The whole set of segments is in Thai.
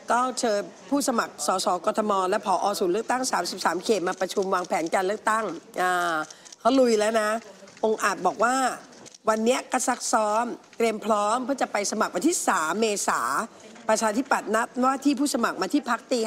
ก็เชิญผู้สมัครสสกทมและผอ.ศูนย์เลือกตั้ง33เขตมาประชุมวางแผนการเลือกตั้งเขาลุยแล้วนะองค์อาจบอกว่าวันนี้ก็ซักซ้อมเตรียมพร้อมเพื่อจะไปสมัครวันที่3 เมษายนประชาธิปัตย์นัดว่าที่ผู้สมัครมาที่พักตี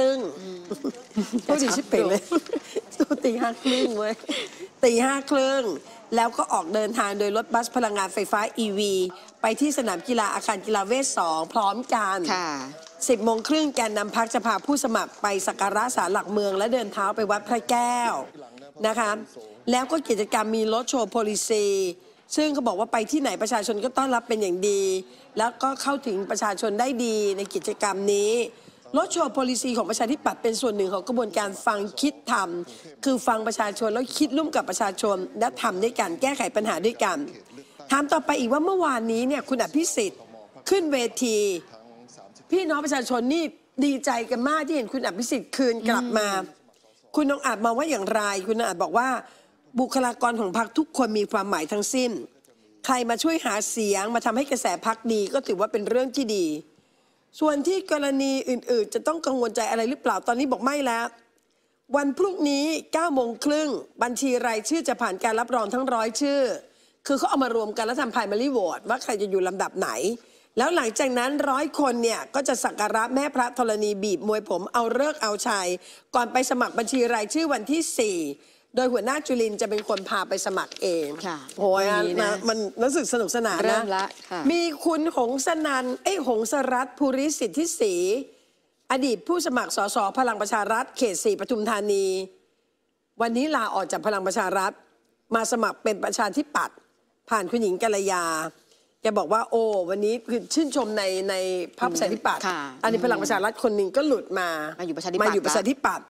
5:30พูดดิชิเป๋เลยตี 5:30เว้ยตี 5:30แล้วก็ออกเดินทางโดยรถบัสพลังงานไฟฟ้า EV ไปที่สนามกีฬาอาคารกีฬาเวท2พร้อมกัน10:30แกนนำพรรคจะพาผู้สมัครไปสักการะศาลหลักเมืองและเดินเท้าไปวัดพระแก้วนะคะแล้วก็กิจกรรมมีรถโชว์โพลิซีซึ่งเขาบอกว่าไปที่ไหนประชาชนก็ต้อนรับเป็นอย่างดีแล้วก็เข้าถึงประชาชนได้ดีในกิจกรรมนี้รถโชว์โพลิซีของประชาธิปัตย์เป็นส่วนหนึ่งของกระบวนการฟังคิดทำคือฟังประชาชนแล้วคิดร่วมกับประชาชนและทำด้วยกันแก้ไขปัญหาด้วยกันถามต่อไปอีกว่าเมื่อวานนี้เนี่ยคุณอภิสิทธิ์ขึ้นเวทีพี่น้องประชาชนนี่ดีใจกันมากที่เห็นคุณอภิสิทธิ์คืนกลับมาคุณองอาจมองว่าอย่างไรคุณองอาจบอกว่าบุคลากรของพรรคทุกคนมีความหมายทั้งสิ้นใครมาช่วยหาเสียงมาทำให้กระแสพรรคดีก็ถือว่าเป็นเรื่องที่ดีส่วนที่กรณีอื่นๆจะต้องกังวลใจอะไรหรือเปล่าตอนนี้บอกไม่แล้ววันพรุ่งนี้9:30บัญชีรายชื่อจะผ่านการรับรองทั้ง100 ชื่อคือเขาเอามารวมกันแล้วทำ primary vote ว่าใครจะอยู่ลำดับไหนแล้วหลังจากนั้น100 คนเนี่ยก็จะสักการะแม่พระธรณีบีบมวยผมเอาฤกษ์เอาชัยก่อนไปสมัครบัญชีรายชื่อวันที่4โดยหัวหน้าจุลินจะเป็นคนพาไปสมัครเองโอ้ยนะมันรู้สึกสนุกสนานนะมีคุณหงสนันหงสรัตน์ภูริสิทธิศรีอดีตผู้สมัครสสพลังประชารัฐเขต4ปทุมธานีวันนี้ลาออกจากพลังประชารัฐมาสมัครเป็นประชาธิปัตย์ผ่านคุณหญิงกัลยาแกบอกว่าโอ้วันนี้คือชื่นชมในพรรคประชาธิปัตย์อันนี้พลังประชารัฐคนหนึ่งก็หลุดมาอยู่ประชาธิปัตย์